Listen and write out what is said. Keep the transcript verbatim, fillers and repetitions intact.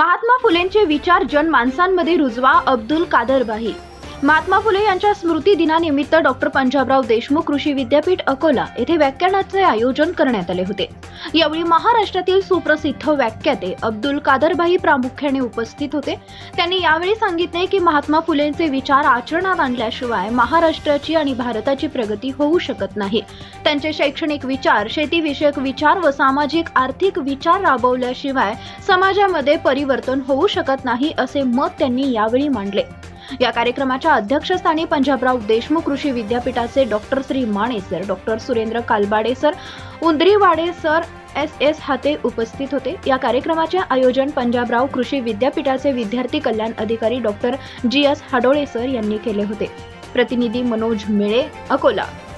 महात्मा फुलेंचे विचार जनमानसांमध्ये रुजवा. अब्दुल कादर बाही. महात्मा फुले यांच्या स्मृती दिनानिमित्त डॉक्टर पंजाबराव देशमुख कृषी विद्यापीठ अकोला येथे व्याख्यानाचे आयोजन करण्यात आले होते. यावेळी महाराष्ट्रातील सुप्रसिद्ध व्याख्याते अब्दुल कादर बाही प्रामुख्याने उपस्थित होते. त्यांनी यावेळी सांगितले की महात्मा फुलेंचे विचार आचरणात आणल्याशिवाय महाराष्ट्राची आणि भारताची प्रगती होऊ शकत नाही. त्यांचे शैक्षणिक विचार, शेतीविषयक विचार व सामाजिक आर्थिक विचार राबवल्याशिवाय समाजामध्ये परिवर्तन होऊ शकत नाही, असे मत त्यांनी यावेळी मांडले. या कार्यक्रमाच्या अध्यक्षस्थानी पंजाबराव देशमुख कृषी विद्यापीठाचे doctor Shri Mane sir, doctor Surendra Kalbade sir, Undriwade sir, S S Hate उपस्थित होते. या कार्यक्रमाचे आयोजन पंजाबराव कृषी विद्यापीठाचे विद्यार्थी कल्याण अधिकारी doctor G S Hadole sir यांनी केले होते. प्रतिनिधी मनोज मेळे, अकोला.